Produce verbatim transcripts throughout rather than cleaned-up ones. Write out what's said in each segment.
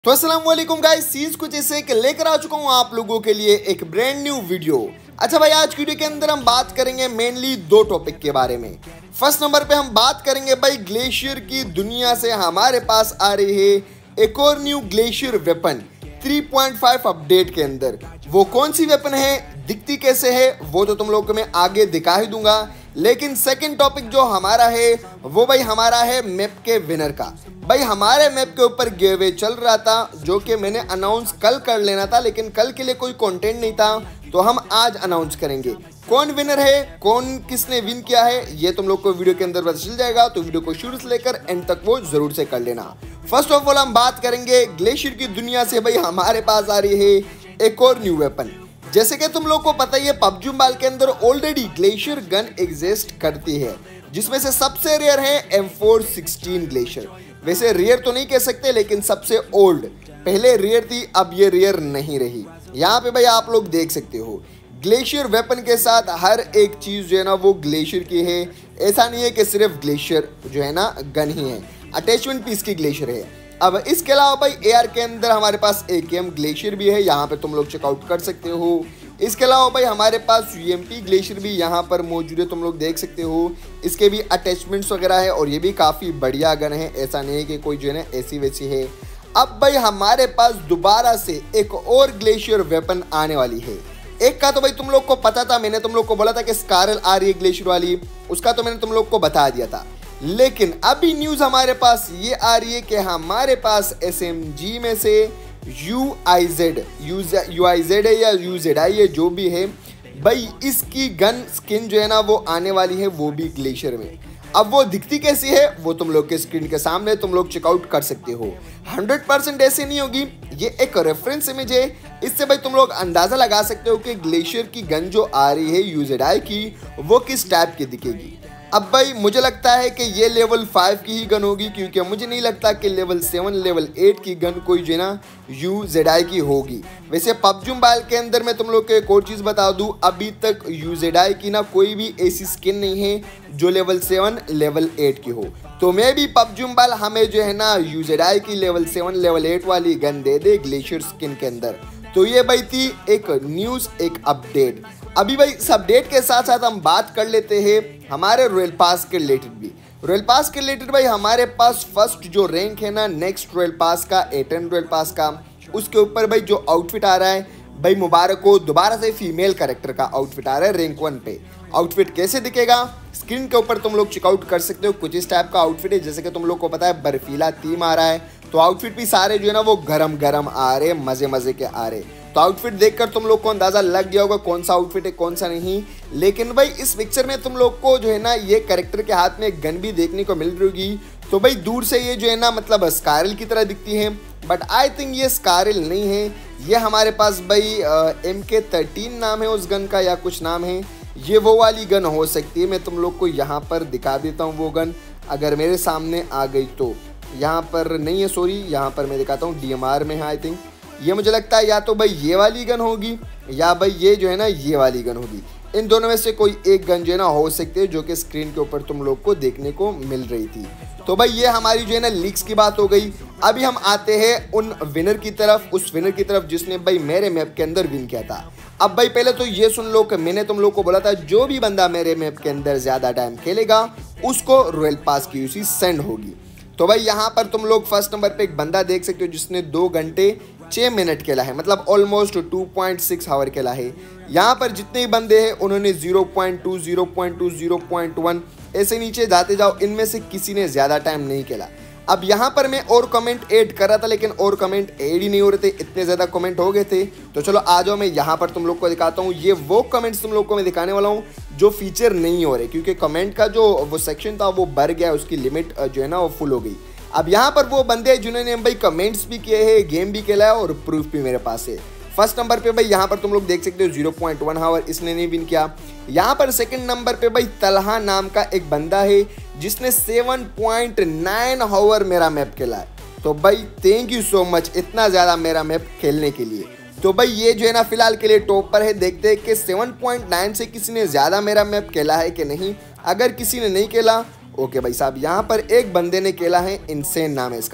तो अस्सलाम वालेकुम गाइस, सीन्स कुछ ऐसे कि लेकर आ चुका हूँ आप लोगों के लिए एक ब्रांड न्यू वीडियो। अच्छा भाई, आज वीडियो के अंदर हम बात करेंगे मेनली दो टॉपिक के बारे में। फर्स्ट नंबर पे हम बात करेंगे भाई ग्लेशियर की दुनिया से हमारे पास आ रही है एक और new glacier weapon three point five update के अंदर। वो कौन सी वेपन है, दिखती कैसे है, वो तो तुम लोगों को मैं आगे दिखा ही दूंगा। लेकिन सेकंड टॉपिक जो हमारा है वो भाई हमारा है मैप के विनर का। भाई हमारे मैप के ऊपर गिव अवे चल रहा था जो कि मैंने अनाउंस कल कर लेना था, लेकिन कल के लिए कोई कंटेंट नहीं था, तो हम आज अनाउंस करेंगे कौन विनर है, कौन किसने विन किया है, ये तुम लोग को वीडियो के अंदर पता चल जाएगा। तो वीडियो को शुरू से लेकर एंड तक वो जरूर से कर लेना। फर्स्ट ऑफ ऑल हम बात करेंगे ग्लेशियर की दुनिया से भाई हमारे पास आ रही है एक और न्यू वेपन। जैसे कि तुम लोग को पता ही है पबजी मोबाइल के अंदर ऑलरेडी ग्लेशियर गन एग्जिस्ट करती है, जिसमें से सबसे रेयर है एम फोर सिक्सटीन ग्लेशियर। वैसे रेयर तो नहीं कह सकते, लेकिन सबसे ओल्ड। पहले रेयर थी, अब ये रेयर नहीं रही। यहाँ पे भाई आप लोग देख सकते हो ग्लेशियर वेपन के साथ हर एक चीज जो है ना वो ग्लेशियर की है। ऐसा नहीं है कि सिर्फ ग्लेशियर जो है ना गन ही है, अटैचमेंट पीस की ग्लेशियर है। अब इसके अलावा भाई एआर के अंदर हमारे पास ए के एम ग्लेशियर भी है, यहाँ पे तुम लोग चेकआउट कर सकते हो। इसके अलावा भाई हमारे पास यूएमपी ग्लेशियर भी यहाँ पर मौजूद है, तुम लोग देख सकते हो। इसके भी अटैचमेंट्स वगैरह है और ये भी काफ़ी बढ़िया गन है, ऐसा नहीं है कि कोई जो है ना ऐसी वैसी है। अब भाई हमारे पास दोबारा से एक और ग्लेशियर वेपन आने वाली है। एक का तो भाई तुम लोग को पता था, मैंने तुम लोग को बोला था कि स्कारल आ रही है ग्लेशियर वाली, उसका तो मैंने तुम लोग को बता दिया था। लेकिन अभी न्यूज़ हमारे पास ये आ रही है कि हमारे पास एस एम जी में से U I Z U I Z है या यू जेड आई है, जो भी है भाई, इसकी गन स्किन जो है ना वो आने वाली है, वो भी ग्लेशियर में। अब वो दिखती कैसी है वो तुम लोग के स्क्रीन के सामने तुम लोग चेकआउट कर सकते हो। हंड्रेड परसेंट ऐसे नहीं होगी, ये एक रेफरेंस इमेज है, इससे भाई तुम लोग अंदाज़ा लगा सकते हो कि ग्लेशियर की गन जो आ रही है यू जेड आई की वो किस टाइप की दिखेगी। अब भाई मुझे लगता है कि ये लेवल फाइव की ही गन होगी, क्योंकि मुझे नहीं लगता कि लेवल सेवन लेवल एट की गन कोई जो है ना यू जेड आई की होगी। वैसे पबजी मोबाइल के अंदर मैं तुम लोग को एक और चीज़ बता दूं, अभी तक यू जेड आई की ना कोई भी ऐसी स्किन नहीं है जो लेवल सेवन लेवल एट की हो। तो मैं भी पबजी मोबाइल हमें जो है ना यू जेड आई की लेवल सेवन लेवल एट वाली गन दे दे ग्लेशियर स्किन के अंदर। तो ये भाई थी एक न्यूज़, एक अपडेट। अभी भाई इस अपडेट के साथ साथ हम बात कर लेते हैं हमारे रॉयल पास के रिलेटेड भी। रॉयल पास के रिलेटेड भाई हमारे पास फर्स्ट जो रैंक है ना नेक्स्ट रॉयल पास का, एटन रॉयल पास का, उसके ऊपर भाई जो आउटफिट आ रहा है भाई मुबारक को दोबारा से फीमेल कैरेक्टर का आउटफिट आ रहा है रैंक वन पे। आउटफिट कैसे दिखेगा स्क्रीन के ऊपर तुम लोग चेकआउट कर सकते हो। कुछ इस टाइप का आउटफिट है, जैसे कि तुम लोग को पता है बर्फीला थीम आ रहा है, तो आउटफिट भी सारे जो है ना वो गरम गरम आ रहे, मजे मजे के आ रहे। तो आउटफिट देखकर तुम लोग को अंदाजा लग गया होगा कौन सा आउटफिट है कौन सा नहीं। लेकिन भाई इस पिक्चर में तुम लोग को जो है ना ये कैरेक्टर के हाथ में एक गन भी देखने को मिल रही होगी। तो भाई दूर से ये जो है ना मतलब स्कारल की तरह दिखती है, बट आई थिंक ये स्कारल नहीं है। ये हमारे पास भाई एम के थर्टीन नाम है उस गन का या कुछ नाम है, ये वो वाली गन हो सकती है। मैं तुम लोग को यहाँ पर दिखा देता हूँ वो गन, अगर मेरे सामने आ गई तो। यहाँ पर नहीं है, सॉरी, यहाँ पर मैं दिखाता हूँ, डी एम आर में है आई थिंक। ये मुझे लगता है या तो भाई ये वाली गन होगी या भाई ये जो है ना ये वाली गन होगी। इन दोनों में से कोई एक गन जो है ना हो सकती है, जो कि स्क्रीन के ऊपर तुम लोग को देखने को मिल रही थी। तो भाई ये हमारी जो है ना लीक्स की बात हो गई। अभी हम आते हैं उन विनर की तरफ, उस विनर की तरफ जिसने भाई मेरे मैप के अंदर विन किया था। अब भाई पहले तो ये सुन लो कि मैंने तुम लोग को बोला था जो भी बंदा मेरे मैप के अंदर ज़्यादा टाइम खेलेगा उसको रॉयल पास की यूसी सेंड होगी। तो भाई यहाँ पर तुम लोग फर्स्ट नंबर पे एक बंदा देख सकते हो जिसने दो घंटे छः मिनट खेला है, मतलब almost two point six hour खेला है। यहाँ पर जितने ही बंदे हैं उन्होंने zero point two, zero point two, zero point one ऐसे नीचे जाते जाओ, इनमें से किसी ने ज़्यादा टाइम नहीं खेला। अब यहाँ पर मैं और कमेंट ऐड कर रहा था, लेकिन और कमेंट ऐड ही नहीं हो रहे थे, इतने ज़्यादा कमेंट हो गए थे। तो चलो आ जाओ, मैं यहाँ पर तुम लोग को दिखाता हूँ। ये वो कमेंट्स तुम लोग को मैं दिखाने वाला हूँ जो फीचर नहीं हो रहे, क्योंकि कमेंट का जो वो सेक्शन था वो बढ़ गया, उसकी लिमिट जो है ना वो फुल हो गई। अब यहाँ पर वो बंदे हैं जिन्होंने भाई कमेंट्स भी किए हैं, गेम भी खेला है और प्रूफ भी मेरे पास है। फर्स्ट नंबर पे भाई यहाँ पर तुम लोग देख सकते हो ज़ीरो पॉइंट वन आवर, इसने नहीं विन किया। यहाँ पर सेकंड नंबर पे भाई तलहा नाम का एक बंदा है जिसने सेवन पॉइंट नाइन आवर मेरा मैप खेला है। तो भाई थैंक यू सो मच इतना ज़्यादा मेरा मैप खेलने के लिए। तो भाई ये जो है ना फिलहाल के लिए टॉप पर है, देखते हैं कि सेवन पॉइंट नाइन से किसी ने ज़्यादा मेरा मैप खेला है कि नहीं। अगर किसी ने नहीं खेला ओके भाई साहब, यहाँ पर एक बंदे ने खेला है, इनसेन नाम है इसका,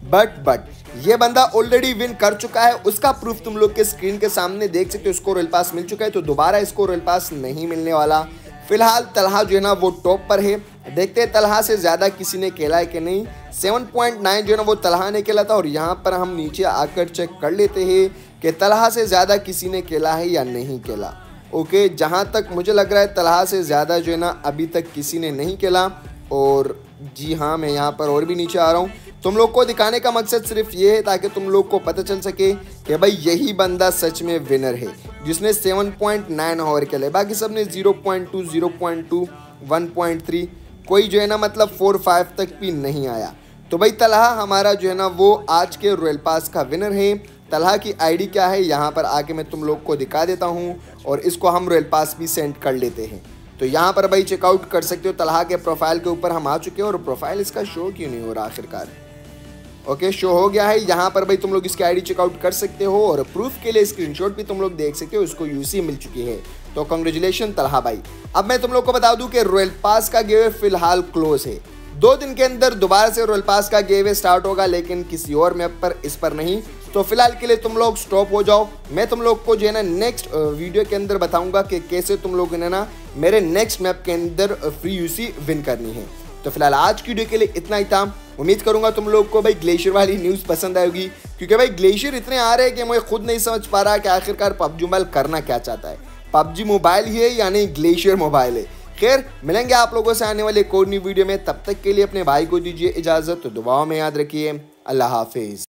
बट बट ये बंदा ऑलरेडी विन कर चुका है, उसका प्रूफ तुम लोग के स्क्रीन के सामने देख सकते हो। इसको रॉयल पास मिल चुका है, तो दोबारा इसको रॉयल पास नहीं मिलने वाला। फिलहाल तलहा जो है ना वो टॉप पर है। देखते हैं तलहा से ज़्यादा किसी ने खेला है कि नहीं। सेवन पॉइंट नाइन जो है ना वो तलहा ने खेला था, और यहाँ पर हम नीचे आकर चेक कर लेते हैं कि तलहा से ज़्यादा किसी ने खेला है या नहीं खेला। ओके, जहाँ तक मुझे लग रहा है तलहा से ज़्यादा जो है ना अभी तक किसी ने नहीं खेला। और जी हाँ, मैं यहाँ पर और भी नीचे आ रहा हूँ। तुम लोग को दिखाने का मकसद सिर्फ ये है ताकि तुम लोग को पता चल सके कि भाई यही बंदा सच में विनर है, जिसने सेवन पॉइंट नाइन ओवर खेले। बाकी सब ने zero point two, zero point two, one point three, कोई जो है ना मतलब फोर फाइव तक भी नहीं आया। तो भाई तलहा हमारा जो है ना वो आज के रॉयल पास का विनर है। तलहा की आईडी क्या है यहाँ पर आके मैं तुम लोग को दिखा देता हूँ, और इसको हम रॉयल पास भी सेंड कर लेते हैं। तो यहाँ पर भाई चेकआउट कर सकते हो। तलहा के प्रोफाइल के ऊपर हम आ चुके हैं, और प्रोफाइल इसका शो क्यों नहीं हो रहा आखिरकार। ओके, शो हो गया है। यहाँ पर भाई तुम लोग इसकी आईडी चेकआउट कर सकते हो, और प्रूफ के लिए स्क्रीनशॉट भी तुम लोग देख सकते हो। इसको यूसी मिल चुकी है, तो कांग्रेचुलेशन तलहा भाई। अब मैं तुम लोग को बता दूं कि रॉयल पास का गिव फिलहाल क्लोज है। दो दिन के अंदर दोबारा से रॉयल पास का गिव स्टार्ट होगा, लेकिन किसी और मैप पर, इस पर नहीं। तो फिलहाल के लिए तुम लोग स्टॉप हो जाओ। मैं तुम लोग को जो है ना नेक्स्ट वीडियो के अंदर बताऊंगा कि कैसे तुम लोग ने ना मेरे नेक्स्ट मैप के अंदर फ्री यूसी विन करनी है। तो फिलहाल आज की वीडियो के लिए इतना ही था। उम्मीद करूंगा तुम लोग को भाई ग्लेशियर वाली न्यूज़ पसंद आएगी, क्योंकि भाई ग्लेशियर इतने आ रहे हैं कि मैं खुद नहीं समझ पा रहा कि आखिरकार पबजी मोबाइल करना क्या चाहता है। पबजी मोबाइल ही है या नहीं ग्लेशियर मोबाइल है। खैर, मिलेंगे आप लोगों से आने वाले एक और नई वीडियो में। तब तक के लिए अपने भाई को दीजिए इजाज़त। तो दुआओं में याद रखिए। अल्लाह हाफिज़।